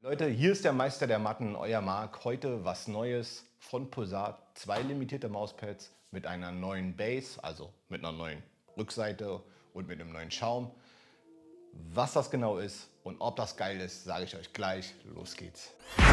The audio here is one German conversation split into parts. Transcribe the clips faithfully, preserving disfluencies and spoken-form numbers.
Leute, hier ist der Meister der Matten, euer Marc. Heute was Neues von Pulsar. Zwei limitierte Mauspads mit einer neuen Base, also mit einer neuen Rückseite und mit einem neuen Schaum. Was das genau ist und ob das geil ist, sage ich euch gleich. Los geht's.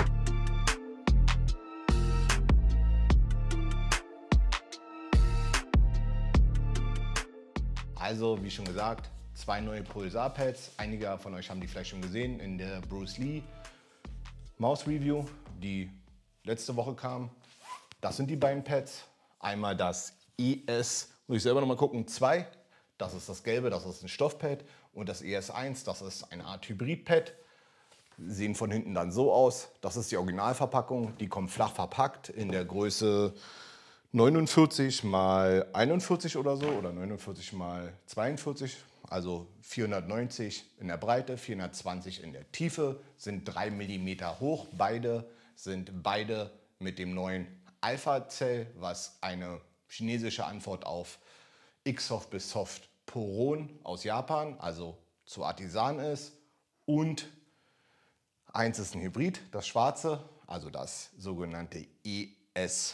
Also, wie schon gesagt, zwei neue Pulsar-Pads. Einige von euch haben die vielleicht schon gesehen in der Bruce Lee Maus-Review, die letzte Woche kam. Das sind die beiden Pads. Einmal das E S, muss ich selber noch mal gucken, zwei. Das ist das gelbe, das ist ein Stoffpad. Und das E S eins, das ist eine Art Hybrid-Pad. Sehen von hinten dann so aus. Das ist die Originalverpackung. Die kommt flach verpackt in der Größe neunundvierzig mal einundvierzig oder so oder neunundvierzig mal zweiundvierzig, also vierhundertneunzig in der Breite, vierhundertzwanzig in der Tiefe, sind drei Millimeter hoch. Beide sind beide mit dem neuen Alpha-Cell, was eine chinesische Antwort auf X-Soft bis Soft Poron aus Japan, also zu Artisan ist. Und eins ist ein Hybrid, das schwarze, also das sogenannte E S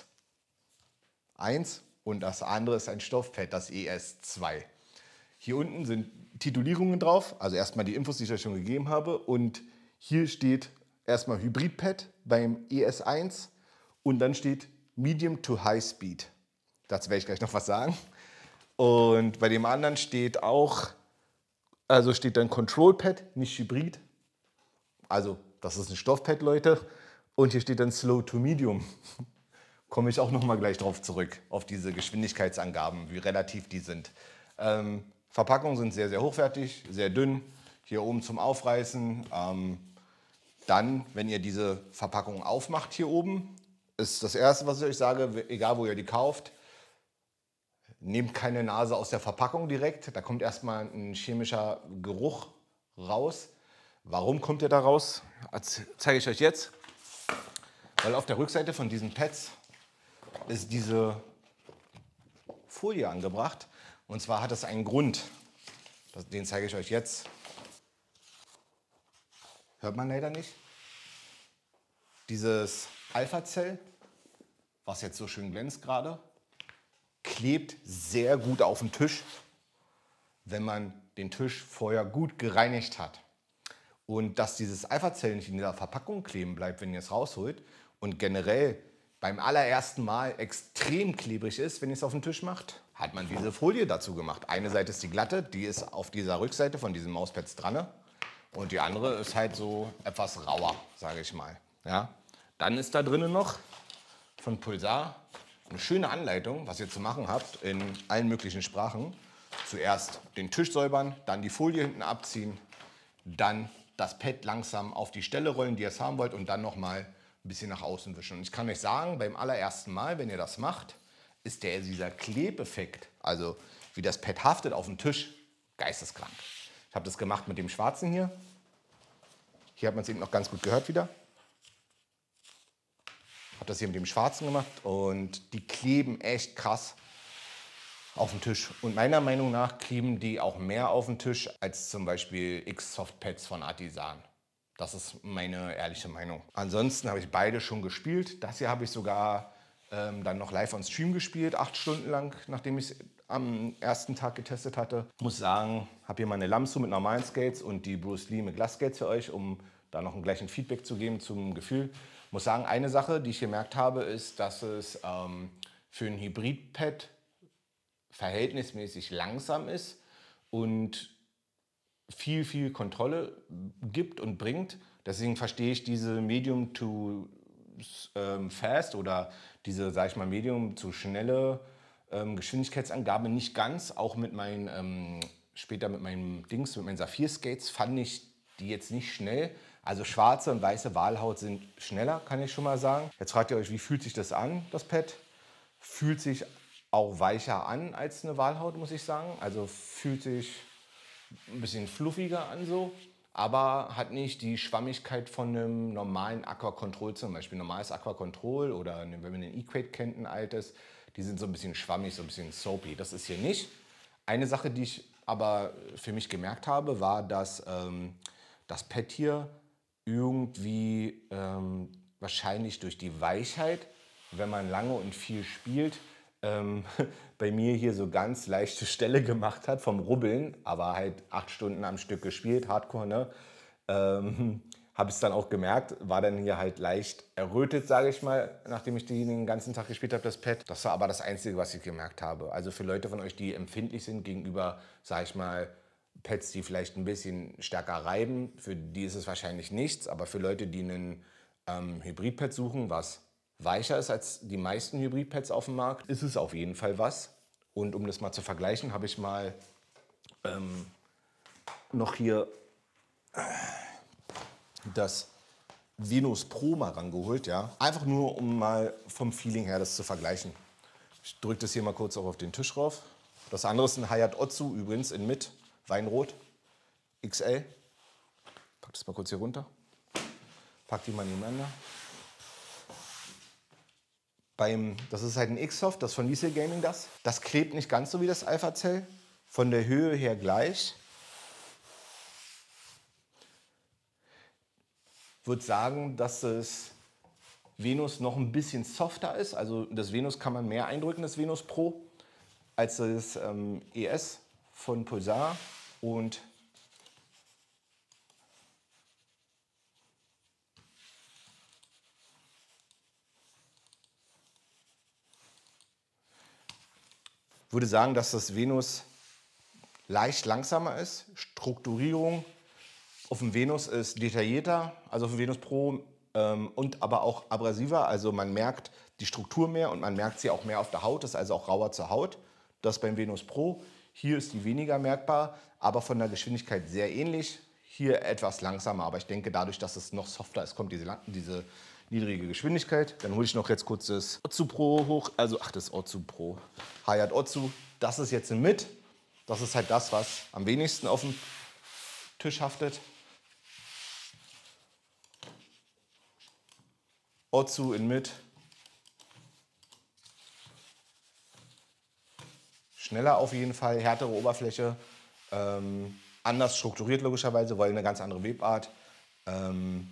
eins, und das andere ist ein Stoffpad, das E S zwei. Hier unten sind Titulierungen drauf, also erstmal die Infos, die ich euch schon gegeben habe. Und hier steht erstmal Hybridpad beim E S eins und dann steht Medium to High Speed. Dazu werde ich gleich noch was sagen. Und bei dem anderen steht auch, also steht dann Control Pad, nicht Hybrid. Also das ist ein Stoffpad, Leute. Und hier steht dann Slow to Medium. Komme ich auch noch mal gleich drauf zurück, auf diese Geschwindigkeitsangaben, wie relativ die sind. Ähm, Verpackungen sind sehr, sehr hochwertig, sehr dünn, hier oben zum Aufreißen. Ähm, dann, wenn ihr diese Verpackung aufmacht hier oben, ist das Erste, was ich euch sage, egal wo ihr die kauft, nehmt keine Nase aus der Verpackung direkt. Da kommt erstmal ein chemischer Geruch raus. Warum kommt der da raus? Das zeige ich euch jetzt. Weil auf der Rückseite von diesen Pads ist diese Folie angebracht. Und zwar hat es einen Grund. Das, den zeige ich euch jetzt. Hört man leider nicht. Dieses Alpha-Cell, was jetzt so schön glänzt gerade, klebt sehr gut auf den Tisch, wenn man den Tisch vorher gut gereinigt hat. Und dass dieses Alpha-Cell nicht in dieser Verpackung kleben bleibt, wenn ihr es rausholt, und generell beim allerersten Mal extrem klebrig ist, wenn ihr es auf den Tisch macht, hat man diese Folie dazu gemacht. Eine Seite ist die glatte, die ist auf dieser Rückseite von diesen Mauspads dran. Und die andere ist halt so etwas rauer, sage ich mal. Ja? Dann ist da drinnen noch von Pulsar eine schöne Anleitung, was ihr zu machen habt in allen möglichen Sprachen. Zuerst den Tisch säubern, dann die Folie hinten abziehen, dann das Pad langsam auf die Stelle rollen, die ihr es haben wollt, und dann nochmal ein bisschen nach außen wischen. Und ich kann euch sagen, beim allerersten Mal, wenn ihr das macht, ist der, dieser Klebeffekt, also wie das Pad haftet auf dem Tisch, geisteskrank. Ich habe das gemacht mit dem schwarzen hier. Hier hat man es eben noch ganz gut gehört wieder. Ich habe das hier mit dem schwarzen gemacht und die kleben echt krass auf dem Tisch. Und meiner Meinung nach kleben die auch mehr auf dem Tisch als zum Beispiel X-Soft Pads von Artisan. Das ist meine ehrliche Meinung. Ansonsten habe ich beide schon gespielt. Das hier habe ich sogar ähm, dann noch live on Stream gespielt, acht Stunden lang, nachdem ich es am ersten Tag getestet hatte. Ich muss sagen, habe hier meine Lamsu mit normalen Skates und die Bruce Lee mit Glasskates für euch, um da noch ein gleichen Feedback zu geben zum Gefühl. Ich muss sagen, eine Sache, die ich gemerkt habe, ist, dass es ähm, für ein Hybrid-Pad verhältnismäßig langsam ist und viel, viel Kontrolle gibt und bringt. Deswegen verstehe ich diese Medium to ähm, fast oder diese, sag ich mal, Medium zu schnelle ähm, Geschwindigkeitsangabe nicht ganz. Auch mit meinen, ähm, später mit meinen Dings, mit meinen Saphir-Skates fand ich die jetzt nicht schnell. Also schwarze und weiße Walhaut sind schneller, kann ich schon mal sagen. Jetzt fragt ihr euch, wie fühlt sich das an, das Pad? Fühlt sich auch weicher an als eine Walhaut, muss ich sagen. Also fühlt sich ein bisschen fluffiger an so, aber hat nicht die Schwammigkeit von einem normalen Aqua Control, zum Beispiel normales Aqua Control oder wenn man den Equate kennt, ein altes, die sind so ein bisschen schwammig, so ein bisschen soapy. Das ist hier nicht. Eine Sache, die ich aber für mich gemerkt habe, war, dass ähm, das Pad hier irgendwie ähm, wahrscheinlich durch die Weichheit, wenn man lange und viel spielt, ähm, bei mir hier so ganz leichte Stelle gemacht hat vom Rubbeln, aber halt acht Stunden am Stück gespielt, Hardcore, ne? Ähm, habe ich es dann auch gemerkt, war dann hier halt leicht errötet, sage ich mal, nachdem ich die den ganzen Tag gespielt habe, das Pad. Das war aber das Einzige, was ich gemerkt habe. Also für Leute von euch, die empfindlich sind gegenüber, sage ich mal, Pads, die vielleicht ein bisschen stärker reiben, für die ist es wahrscheinlich nichts. Aber für Leute, die einen ähm, Hybridpad suchen, was weicher ist als die meisten Hybridpads auf dem Markt, ist es auf jeden Fall was. Und um das mal zu vergleichen, habe ich mal ähm, noch hier das Venus Pro mal rangeholt, ja. Einfach nur, um mal vom Feeling her das zu vergleichen. Ich drücke das hier mal kurz auch auf den Tisch rauf. Das andere ist ein Hayat Otsu übrigens in Mit, Weinrot, X L. Pack das mal kurz hier runter. Pack die mal nebeneinander. Beim, das ist halt ein X-Soft, das von Liesel Gaming das. Das klebt nicht ganz so wie das Alpha Cell. Von der Höhe her gleich. Ich würde sagen, dass das Venus noch ein bisschen softer ist. Also das Venus kann man mehr eindrücken, das Venus Pro, als das ähm, E S von Pulsar. Und ich würde sagen, dass das Venus leicht langsamer ist. Strukturierung auf dem Venus ist detaillierter, also auf dem Venus Pro, ähm, und aber auch abrasiver. Also man merkt die Struktur mehr und man merkt sie auch mehr auf der Haut. Das ist also auch rauer zur Haut. Das beim Venus Pro. Hier ist die weniger merkbar, aber von der Geschwindigkeit sehr ähnlich. Hier etwas langsamer, aber ich denke, dadurch, dass es noch softer ist, kommt diese, diese niedrige Geschwindigkeit. Dann hole ich noch jetzt kurz das Otsu Pro hoch. Also, ach, das Otsu Pro. Hayat Otsu. Das ist jetzt ein Mit. Das ist halt das, was am wenigsten auf dem Tisch haftet. Otsu in Mit. Schneller auf jeden Fall, härtere Oberfläche. Ähm, anders strukturiert logischerweise, weil eine ganz andere Webart. Ähm,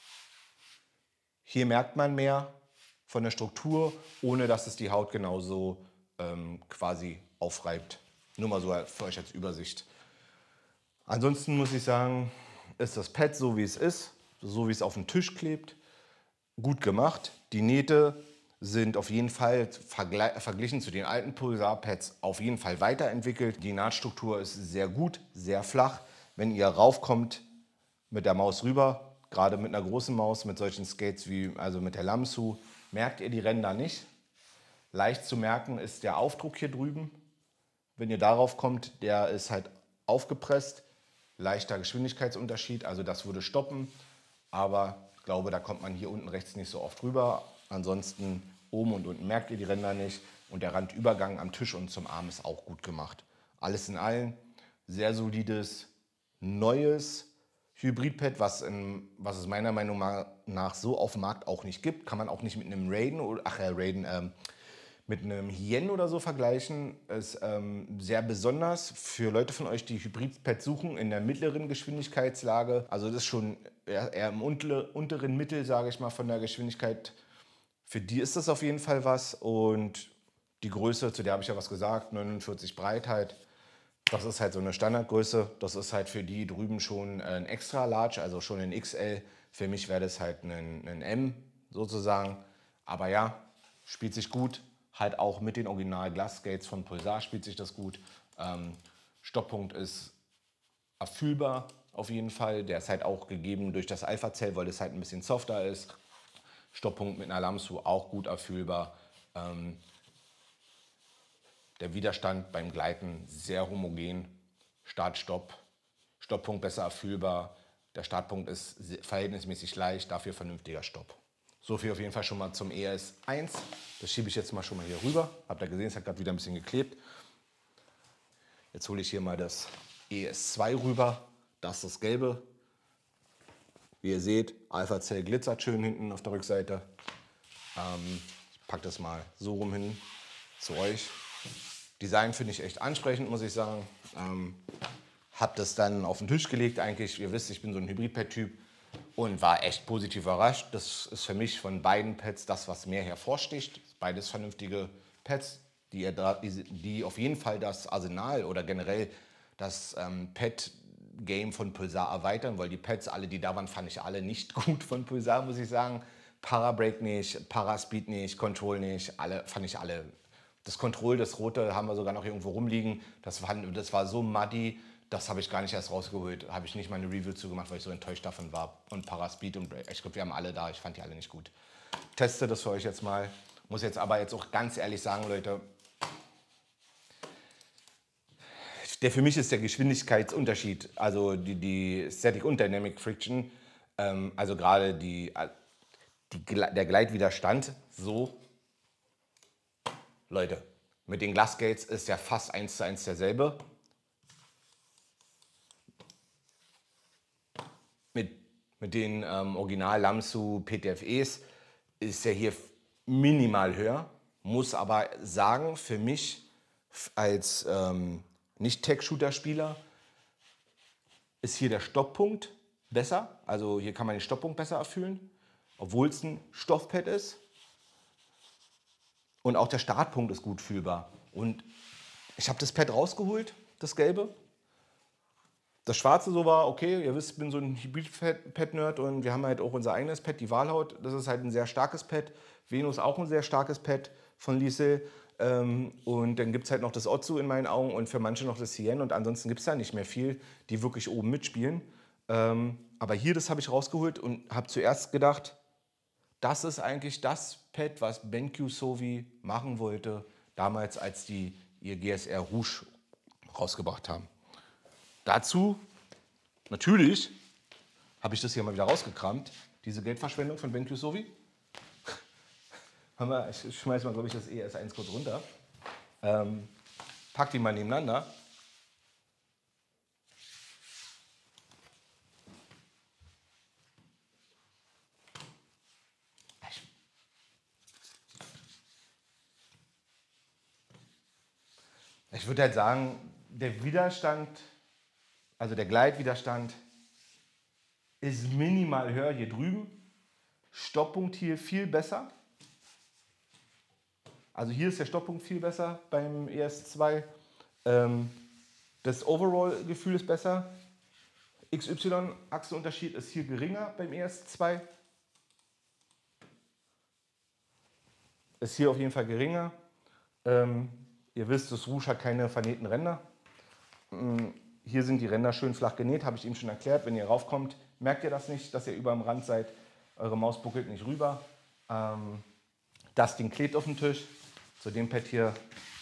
hier merkt man mehr von der Struktur, ohne dass es die Haut genauso ähm, quasi aufreibt. Nur mal so für euch als Übersicht. Ansonsten muss ich sagen, ist das Pad so wie es ist, so wie es auf dem Tisch klebt, gut gemacht. Die Nähte sind auf jeden Fall verglichen zu den alten Pulsar-Pads auf jeden Fall weiterentwickelt. Die Nahtstruktur ist sehr gut, sehr flach. Wenn ihr raufkommt mit der Maus rüber, gerade mit einer großen Maus, mit solchen Skates wie also mit der Lamsu, merkt ihr die Ränder nicht. Leicht zu merken ist der Aufdruck hier drüben. Wenn ihr darauf kommt, der ist halt aufgepresst. Leichter Geschwindigkeitsunterschied, also das würde stoppen. Aber ich glaube, da kommt man hier unten rechts nicht so oft rüber. Ansonsten oben und unten merkt ihr die Ränder nicht. Und der Randübergang am Tisch und zum Arm ist auch gut gemacht. Alles in allem sehr solides, neues Hybridpad, was, in, was es meiner Meinung nach so auf dem Markt auch nicht gibt. Kann man auch nicht mit einem Raiden oder ach ja, Raiden, ähm, mit einem Hien oder so vergleichen. Ist ähm, sehr besonders für Leute von euch, die Hybridpad suchen in der mittleren Geschwindigkeitslage. Also das ist schon eher, eher im unteren Mittel, sage ich mal, von der Geschwindigkeit. Für die ist das auf jeden Fall was. Und die Größe, zu der habe ich ja was gesagt, neunundvierzig Breitheit. Das ist halt so eine Standardgröße. Das ist halt für die drüben schon ein extra Large, also schon ein X L. Für mich wäre das halt ein, ein M sozusagen. Aber ja, spielt sich gut. Halt auch mit den Original Glass Skates von Pulsar spielt sich das gut. Ähm, Stopppunkt ist erfühlbar auf jeden Fall. Der ist halt auch gegeben durch das Alpha Cell, weil es halt ein bisschen softer ist. Stopppunkt mit einer Lamsu auch gut erfühlbar. Ähm, der Widerstand beim Gleiten sehr homogen. Start, Stopp. Stopppunkt besser erfühlbar. Der Startpunkt ist verhältnismäßig leicht, dafür vernünftiger Stopp. So viel auf jeden Fall schon mal zum E S eins. Das schiebe ich jetzt mal schon mal hier rüber. Habt ihr gesehen, es hat gerade wieder ein bisschen geklebt. Jetzt hole ich hier mal das E S zwei rüber. Das ist das Gelbe. Wie ihr seht, Alpha Cell glitzert schön hinten auf der Rückseite. Ähm, ich packe das mal so rum hin zu euch. Design finde ich echt ansprechend, muss ich sagen. Ähm, hab das dann auf den Tisch gelegt eigentlich. Ihr wisst, ich bin so ein Hybridpad-Typ. und war echt positiv überrascht. Das ist für mich von beiden Pads das, was mehr hervorsticht. Beides vernünftige Pads, die, die, die auf jeden Fall das Arsenal oder generell das ähm, Pad-Game von Pulsar erweitern, weil die Pads, alle, die da waren, fand ich alle nicht gut von Pulsar, muss ich sagen. Para-Break nicht, Para-Speed nicht, Control nicht, alle fand ich alle. Das Control, das rote, haben wir sogar noch irgendwo rumliegen. Das war, das war so muddy, das habe ich gar nicht erst rausgeholt. Habe ich nicht mal eine Review zugemacht, weil ich so enttäuscht davon war. Und Para-Speed und Break, ich glaube, wir haben alle da. Ich fand die alle nicht gut. Teste das für euch jetzt mal. Muss jetzt aber jetzt auch ganz ehrlich sagen, Leute, der für mich ist der Geschwindigkeitsunterschied, also die, die Static und Dynamic Friction, ähm, also gerade die, die, der Gleitwiderstand, so, Leute, mit den Glassgates ist ja fast eins zu eins derselbe. Mit, mit den ähm, Original Lamsu P T F Es ist er hier minimal höher, muss aber sagen, für mich als ähm, Nicht-Tech-Shooter-Spieler ist hier der Stopppunkt besser. Also hier kann man den Stopppunkt besser erfüllen, obwohl es ein Stoffpad ist. Und auch der Startpunkt ist gut fühlbar. Und ich habe das Pad rausgeholt, das gelbe. Das schwarze so war, okay, ihr wisst, ich bin so ein Hybrid-Pad-Nerd und wir haben halt auch unser eigenes Pad, die Walhaut. Das ist halt ein sehr starkes Pad. Venus auch ein sehr starkes Pad von Lisel. Ähm, und dann gibt es halt noch das Otsu in meinen Augen und für manche noch das Cien. Und ansonsten gibt es da nicht mehr viel, die wirklich oben mitspielen. Ähm, aber hier, das habe ich rausgeholt und habe zuerst gedacht, das ist eigentlich das Pad, was BenQ Sovi machen wollte, damals, als die ihr G S R Rouge rausgebracht haben. Dazu, natürlich, habe ich das hier mal wieder rausgekramt, diese Geldverschwendung von BenQ Sovi. Ich schmeiße mal, glaube ich, das E S eins kurz runter. Ähm, pack die mal nebeneinander. Ich würde halt sagen, der Widerstand, also der Gleitwiderstand, ist minimal höher hier drüben. Stopppunkt hier viel besser. Also hier ist der Stopppunkt viel besser beim E S zwei. Ähm, das Overall-Gefühl ist besser. X Y-Achsenunterschied ist hier geringer beim E S zwei. Ist hier auf jeden Fall geringer. Ähm, ihr wisst, das Rouge hat keine vernähten Ränder. Ähm, hier sind die Ränder schön flach genäht, habe ich ihm schon erklärt. Wenn ihr raufkommt, merkt ihr das nicht, dass ihr über dem Rand seid. Eure Maus buckelt nicht rüber. Ähm, das Ding klebt auf dem Tisch. Zu dem Pad hier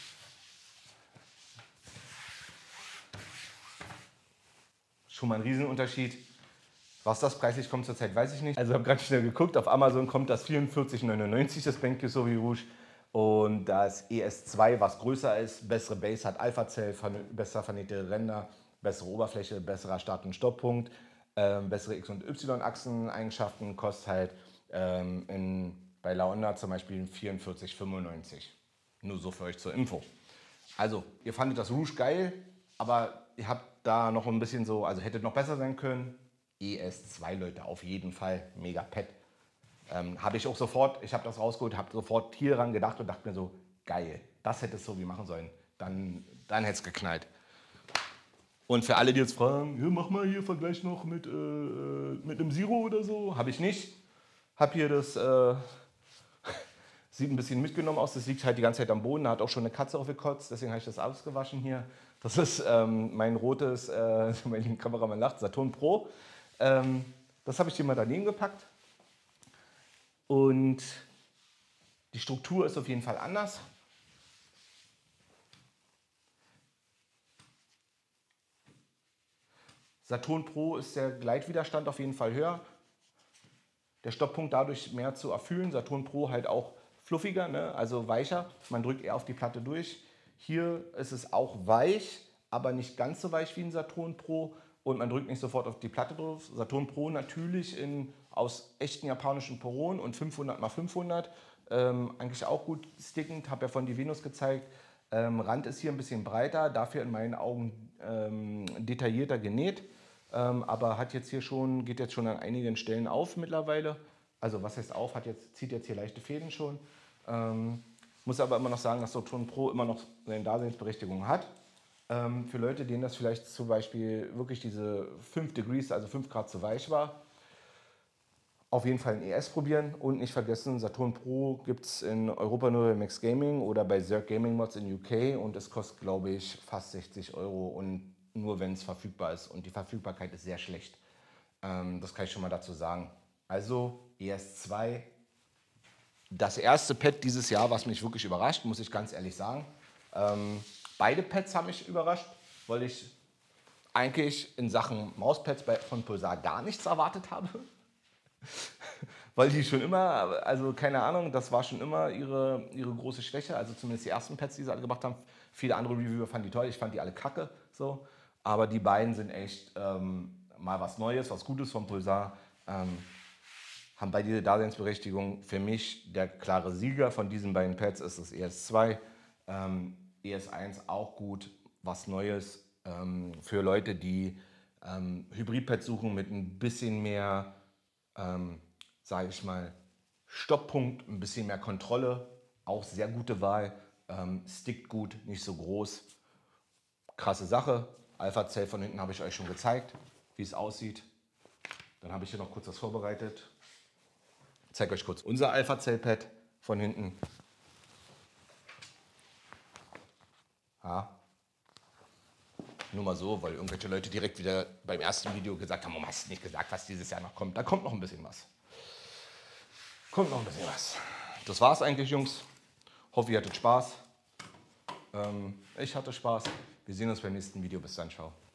schon mal ein Riesenunterschied. Was das preislich kommt zurzeit, weiß ich nicht. Also ich habe gerade schnell geguckt, auf Amazon kommt das vierundvierzig neunundneunzig, das BenQ Sovi Rouge. Und das E S zwei, was größer ist, bessere Base hat, Alpha-Cell, besser vernähte Ränder, bessere Oberfläche, besserer Start- und Stopppunkt, ähm, bessere X- und Y-Achsen-Eigenschaften, kostet halt ähm, in, bei Laonda zum Beispiel vierundvierzig fünfundneunzig. Nur so für euch zur Info. Also, ihr fandet das Rouge geil, aber ihr habt da noch ein bisschen so, also hättet noch besser sein können. E S zwei, Leute, auf jeden Fall. Mega Pad. Ähm, habe ich auch sofort, ich habe das rausgeholt, habe sofort hier dran gedacht und dachte mir so, geil, das hätte es so wie machen sollen. Dann, dann hätte es geknallt. Und für alle, die jetzt fragen, ja, mach mal hier Vergleich noch mit, äh, mit einem Zero oder so, habe ich nicht. Habe hier das, äh, sieht ein bisschen mitgenommen aus, das liegt halt die ganze Zeit am Boden, da hat auch schon eine Katze aufgekotzt, deswegen habe ich das ausgewaschen hier. Das ist ähm, mein rotes, äh, mein Kameramann lacht, Saturn Pro. Ähm, das habe ich hier mal daneben gepackt. Und die Struktur ist auf jeden Fall anders. Saturn Pro ist der Gleitwiderstand auf jeden Fall höher. Der Stopppunkt dadurch mehr zu erfüllen. Saturn Pro halt auch fluffiger, ne? Also weicher. Man drückt eher auf die Platte durch. Hier ist es auch weich, aber nicht ganz so weich wie ein Saturn Pro. Und man drückt nicht sofort auf die Platte drauf. Saturn Pro natürlich in, aus echten japanischen Poron und fünfhundert mal fünfhundert. Ähm, eigentlich auch gut stickend, habe ja von die Venus gezeigt. Ähm, Rand ist hier ein bisschen breiter, dafür in meinen Augen ähm, detaillierter genäht. ähm, aber hat jetzt hier schon, geht jetzt schon an einigen Stellen auf mittlerweile. Also was heißt auf, hat jetzt, zieht jetzt hier leichte Fäden schon. Ähm, muss aber immer noch sagen, dass Saturn Pro immer noch seine Daseinsberechtigung hat. Ähm, für Leute, denen das vielleicht zum Beispiel wirklich diese fünf Degrees, also fünf Grad zu weich war, auf jeden Fall ein E S probieren und nicht vergessen, Saturn Pro gibt es in Europa nur bei Max Gaming oder bei Zerg Gaming Mods in U K und es kostet, glaube ich, fast sechzig Euro und nur wenn es verfügbar ist und die Verfügbarkeit ist sehr schlecht. Ähm, das kann ich schon mal dazu sagen. Also E S zwei, das erste Pad dieses Jahr, was mich wirklich überrascht, muss ich ganz ehrlich sagen. Ähm, beide Pads haben mich überrascht, weil ich eigentlich in Sachen Mauspads bei, von Pulsar gar nichts erwartet habe. Weil die schon immer, also keine Ahnung, das war schon immer ihre, ihre große Schwäche. Also zumindest die ersten Pads, die sie alle gemacht haben. Viele andere Reviewer fanden die toll, ich fand die alle kacke. So. Aber die beiden sind echt ähm, mal was Neues, was Gutes vom Pulsar. Ähm, haben beide die Daseinsberechtigung. Für mich der klare Sieger von diesen beiden Pads ist das E S zwei. Ähm, E S eins auch gut, was Neues ähm, für Leute, die ähm, Hybrid-Pads suchen mit ein bisschen mehr, ähm, sage ich mal, Stopppunkt, ein bisschen mehr Kontrolle. Auch sehr gute Wahl. Ähm, stickt gut, nicht so groß. Krasse Sache. Alpha-Zell von hinten habe ich euch schon gezeigt, wie es aussieht. Dann habe ich hier noch kurz was vorbereitet. Ich zeige euch kurz unser Alpha-Zell-Pad von hinten. Ja. Nur mal so, weil irgendwelche Leute direkt wieder beim ersten Video gesagt haben, warum hast du nicht gesagt, was dieses Jahr noch kommt? Da kommt noch ein bisschen was. Kommt noch ein bisschen was. Das war's eigentlich, Jungs. Hoffe, ihr hattet Spaß. Ähm, ich hatte Spaß. Wir sehen uns beim nächsten Video. Bis dann, ciao.